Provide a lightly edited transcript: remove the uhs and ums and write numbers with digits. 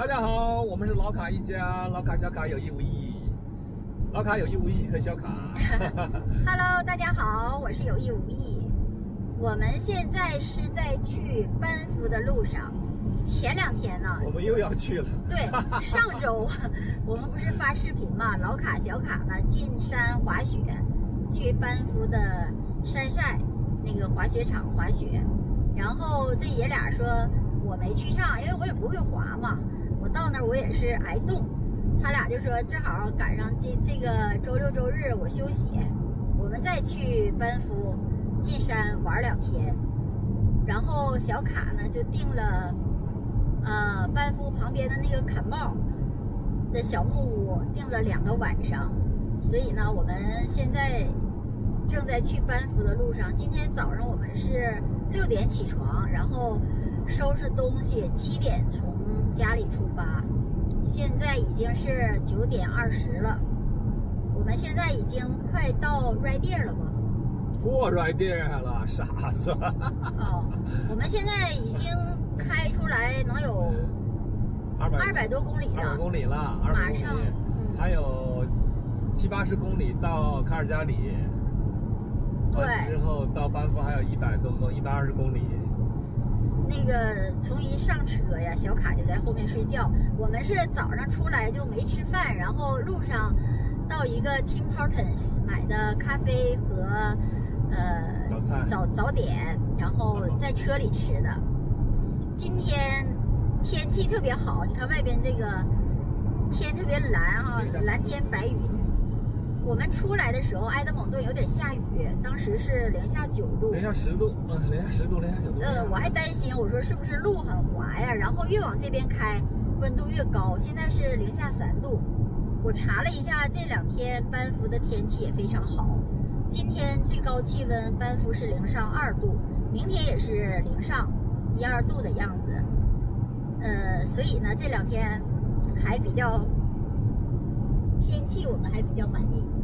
大家好，我们是老卡一家，老卡小卡有意无意，老卡有意无意和小卡。 Hello， 大家好，我是有意无意。我们现在是在去班夫的路上。前2天呢， 我们又要去了。 对，上周我们不是发视频嘛，老卡小卡呢进山滑雪，去班夫的山晒那个滑雪场滑雪。然后这爷俩说我没去上，因为我也不会滑嘛。我到那儿我也是挨冻。他俩就说正好赶上这个周六周日我休息，我们再去班夫进山玩2天。然后小卡呢就订了班夫旁边的那个坎帽的小木屋，订了2个晚上。所以呢我们现在正在去班夫的路上。今天早上我们是6点起床，然后收拾东西，7点从家里出发。现在已经是9点20了，我们现在已经快到 Red Deer 了吧？ 过 Red Deer 了，傻子。 哦，我们现在已经开出来能有200多公里了。 200公里了，200公里， 马上， 还有70、80公里到卡尔加里。 对， 之后到班夫还有100多公120公里。 那个从一上车呀，小卡就在后面睡觉。我们是早上出来就没吃饭，然后路上到一个 Tim Hortons 买的咖啡和早餐早点，然后在车里吃的。今天天气特别好，你看外边这个天特别蓝哈，蓝天白云。我们出来的时候，埃德蒙顿有点下雨，当时是-9度， 零下10度，零下10度，零下9度。 我还担心，我说是不是路很滑呀？然后越往这边开，温度越高。现在是零下3度。我查了一下，这2天班夫的天气也非常好。今天最高气温班夫是零上2度，明天也是零上1、2度的样子。所以呢，这2天还比较天气我们还比较满意。